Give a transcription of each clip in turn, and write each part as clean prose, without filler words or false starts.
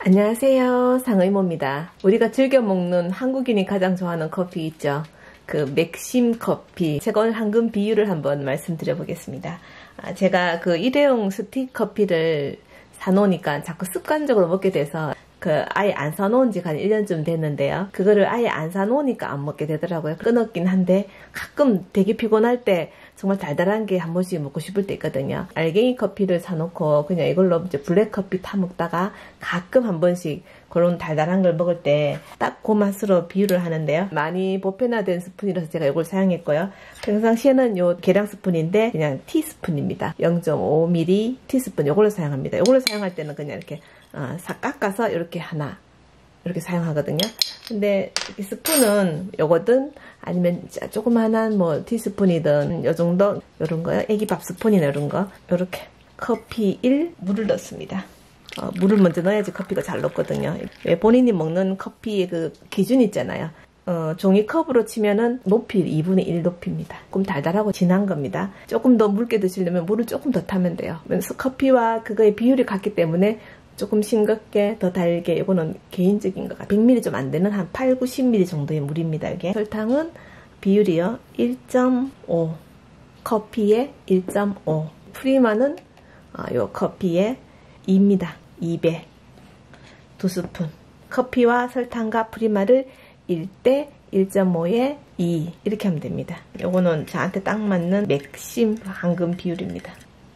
안녕하세요. 상의모입니다. 우리가 즐겨 먹는 한국인이 가장 좋아하는 커피 있죠. 그 맥심 커피. 제가 오늘 한금 비율을 한번 말씀드려 보겠습니다. 제가 그 일회용 스틱 커피를 사놓으니까 자꾸 습관적으로 먹게 돼서 아예 안 사놓은 지가 한 1년쯤 됐는데요. 그거를 아예 안 사놓으니까 안 먹게 되더라고요. 끊었긴 한데 가끔 되게 피곤할 때 정말 달달한 게 한 번씩 먹고 싶을 때 있거든요. 알갱이 커피를 사놓고 그냥 이걸로 이제 블랙커피 타 먹다가 가끔 한 번씩 그런 달달한 걸 먹을 때 딱 그 맛으로 비유를 하는데요. 많이 보편화된 스푼이라서 제가 이걸 사용했고요. 평상시에는 요 계량 스푼인데 그냥 티스푼입니다. 0.5mm 티스푼 이걸로 사용합니다. 이걸로 사용할 때는 그냥 이렇게 싹 깎아서 이렇게 하나 이렇게 사용하거든요. 근데 이 스푼은 요거든 아니면 조그만한 뭐 티스푼이든 요 정도 요런 거요. 애기밥 스푼이나 이런 거 요렇게 커피 1 물을 넣습니다. 물을 먼저 넣어야지 커피가 잘 녹거든요. 왜 본인이 먹는 커피의 그 기준 있잖아요. 종이컵으로 치면은 높이 2분의 1 높이입니다. 조금 달달하고 진한 겁니다. 조금 더 묽게 드시려면 물을 조금 더 타면 돼요. 그래서 커피와 그거의 비율이 같기 때문에 조금 싱겁게 더 달게 이거는 개인적인 것 같아요. 100ml 좀 안 되는 한 8, 90ml 정도의 물입니다. 이게 설탕은 비율이요 1.5 커피에 1.5 프리마는 요 커피에 2입니다. 2배 2스푼 커피와 설탕과 프리마를 1대 1.5에 2 이렇게 하면 됩니다. 요거는 저한테 딱 맞는 맥심 황금 비율입니다.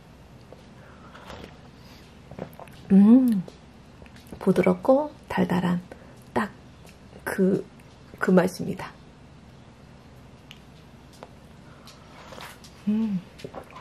부드럽고 달달한 딱 그 맛입니다.